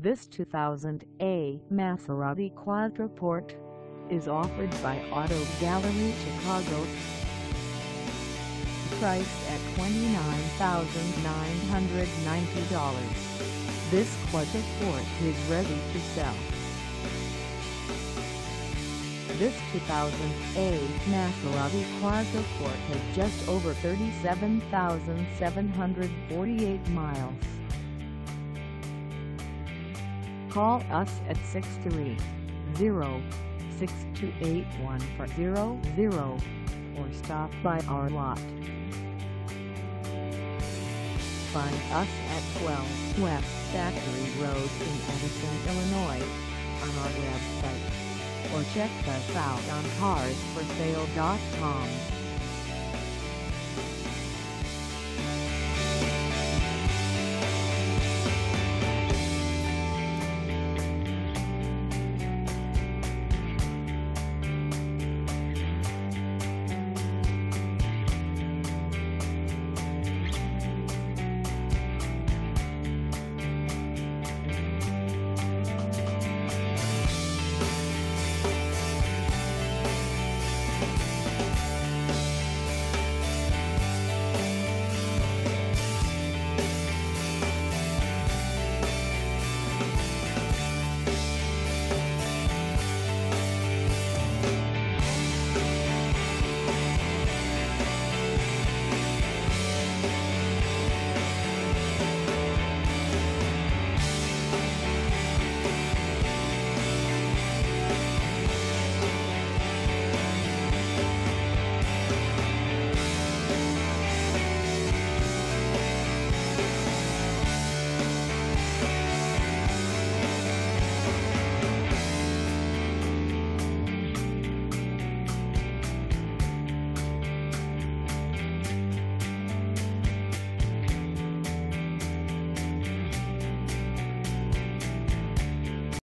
This 2000A Maserati Quattroporte is offered by Auto Gallery Chicago. Priced at $29,990, this Quattroporte is ready to sell. This 2000A Maserati Quattroporte has just over 37,748 miles. Call us at 630-628-1400 or stop by our lot. Find us at 12 West Factory Road in Edison, Illinois, on our website, or check us out on carsforsale.com.